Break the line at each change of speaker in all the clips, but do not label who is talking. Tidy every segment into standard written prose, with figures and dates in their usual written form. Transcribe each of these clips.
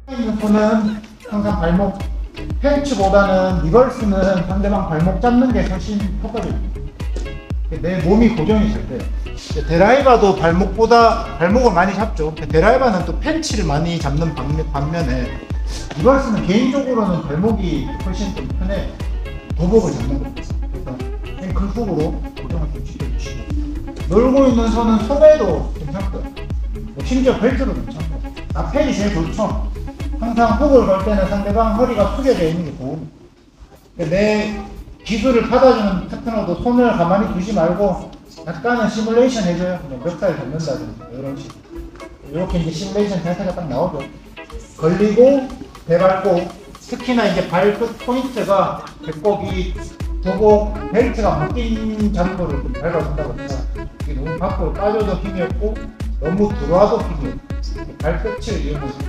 있는 손은 항상 발목, 펜치보다는 리버스는 상대방 발목 잡는 게 훨씬 효과적입니다. 내 몸이 고정이 잘 돼요. 드라이버도 발목을 많이 잡죠. 드라이버는 또 펜치를 많이 잡는 반면에 리버스는 개인적으로는 발목이 훨씬 좀 편해. 도복을 잡는 것도. 그래서 앵클 훅으로 고정을 좀 시켜주시고, 놀고 있는 손은 소매도 괜찮고요. 심지어 벨트도 괜찮고, 라펠이 제일 좋죠. 항상 훅을 걸 때는 상대방 허리가 숙여져 있는 게 도움. 내 기술을 받아주는 파트너도 손을 가만히 두지 말고 약간은 시뮬레이션 해줘요. 멱살 잡는다든지 이런 식으로. 이렇게 이제 시뮬레이션 자세가 딱 나오죠. 걸리고 배 밟고, 특히나 이제 발끝 포인트가 배꼽이 도복 벨트가 묶인 장소를 좀 밟아준다고 합니다. 이게 너무 밖으로 빠져도 힘이 없고 너무 들어와도 힘이 없고 발끝을 이용해서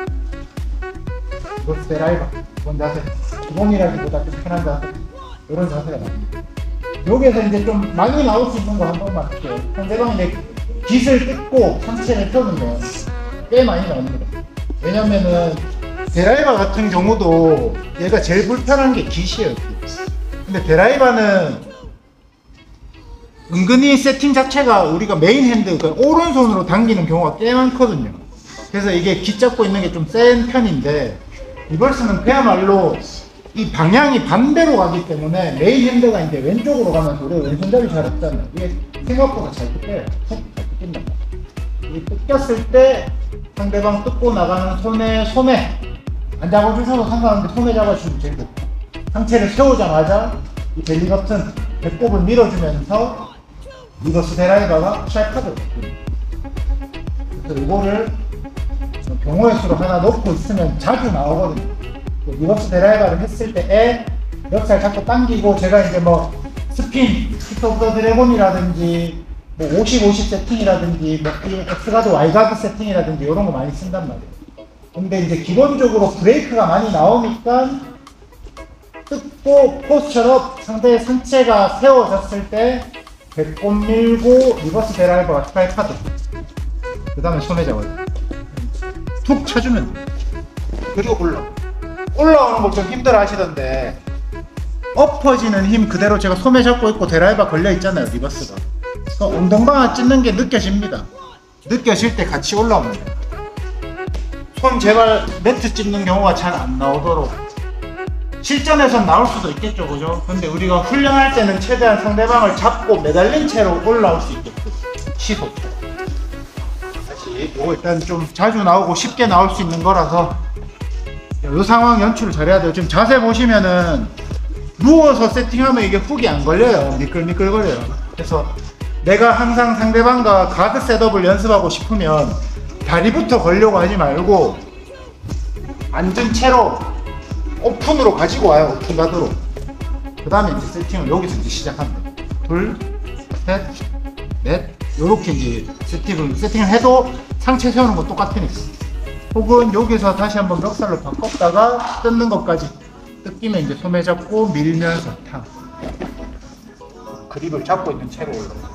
리버스 드라이버, 이런 자세, 기본이라기보다 좀 편한 자세, 이런 자세가 나옵니다. 여기에서 이제 좀 많이 나올 수 있는 거 한 번만 할게요. 상대방이 이제 깃을 뜯고 상체를 펴면 꽤 많이 나옵니다. 왜냐면은 드라이버 같은 경우도 얘가 제일 불편한 게 깃이에요. 근데 드라이버는 은근히 세팅 자체가 우리가 메인 핸드, 그러니까 오른손으로 당기는 경우가 꽤 많거든요. 그래서 이게 깃 잡고 있는 게 좀 센 편인데, 리버스는 그야말로 이 방향이 반대로 가기 때문에 메인 핸드가 이제 왼쪽으로 가면서 우리가 왼손잡이 잘 없잖아요. 이게 생각보다 잘 뜯겨요. 잘 뜯긴단 말이에요. 이 뜯겼을 때 상대방 뜯고 나가는 손에 소매 안 잡아주셔도 상관없는데 소매 잡아주시면 제일 좋고, 상체를 세우자마자 이 벨리 버튼 배꼽을 밀어주면서 리버스 드라이버가 트라이파드로 바뀝니다. 그래서 이거를 경우의 수로 하나 넣고 있으면 자주 나오거든요. 리버스 드라이버를 했을 때에 멱살 잡고 당기고, 제가 이제 뭐 스핀, 히트 오브 더 드래곤이라든지 뭐 50-50 세팅이라든지 뭐 X가드 Y가드 세팅이라든지 이런 거 많이 쓴단 말이에요. 근데 이제 기본적으로 브레이크가 많이 나오니까 뜯고 포스처럼 상대의 상체가 세워졌을 때 배꼽 밀고 리버스 드라이버가 트라이파드, 그 다음에 소매 잡아요. 툭 쳐주면 돼요. 그리고 올라오는 걸 좀 힘들어 하시던데, 엎어지는 힘 그대로 제가 소매 잡고 있고 드라이버 걸려 있잖아요, 리버스가. 엉덩방아 찢는 게 느껴집니다. 느껴질 때 같이 올라오면 돼요. 손 제발 매트 찝는 경우가 잘 안 나오도록. 실전에선 나올 수도 있겠죠, 그죠? 근데 우리가 훈련할 때는 최대한 상대방을 잡고 매달린 채로 올라올 수 있게끔 시도. 다시 이거 일단 좀 자주 나오고 쉽게 나올 수 있는 거라서 이 상황 연출을 잘해야 돼요. 지금 자세 보시면은 누워서 세팅하면 이게 훅이 안 걸려요. 미끌미끌거려요. 그래서 내가 항상 상대방과 가드 셋업을 연습하고 싶으면 다리부터 걸려고 하지 말고 앉은 채로 오픈으로 가지고 와요. 오픈 가드로. 그 다음에 이제 세팅을 여기서 이제 시작합니다. 둘, 셋, 넷. 요렇게 이제 세팅을 해도 상체 세우는 건 똑같으니까. 혹은 여기서 다시 한번 멱살로 바꿨다가 뜯는 것까지. 뜯기면 이제 소매 잡고 밀면서 탕. 그립을 잡고 있는 채로 올라가요.